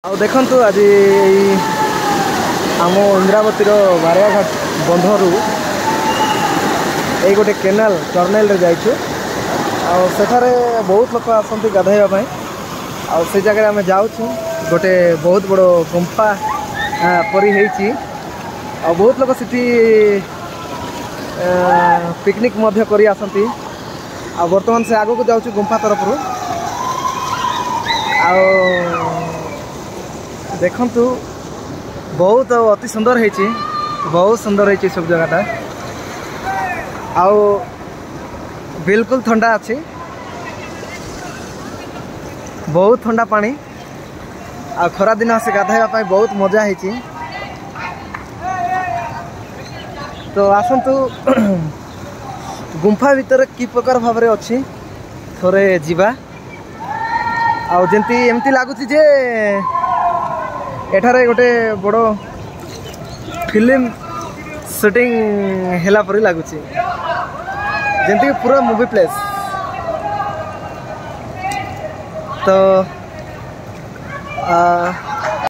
देखु आज आम इंद्रावतीर बारियाघाट बंधरू ये गोटे केनाल टर्नेल रे जाइछु सेठारे बहुत लोक आसती गाधेवाई से जगह आम जाऊँ गोटे बहुत बड़ गुंफा परी है बहुत लोग सिटी पिकनिक मध्य करी आसती बर्तमान से आगू को जाऊँ गुंफा तरफ देखंतु बहुत अति सुंदर है बहुत सुंदर है सब जगहटा आउ बिल्कुल ठंडा अच्छी बहुत ठंडा पानी आ खरा दिन आसे गाधेवा बहुत मजा है तो आसतु गुंफा भितर कि प्रकार भाव में अच्छी थोड़े जीवा आमती एमती लगुच जे एठारे गोटे बड़ फिल्म शूटिंग हैला परी लगुच जमती पूरा मूवी प्लेस तो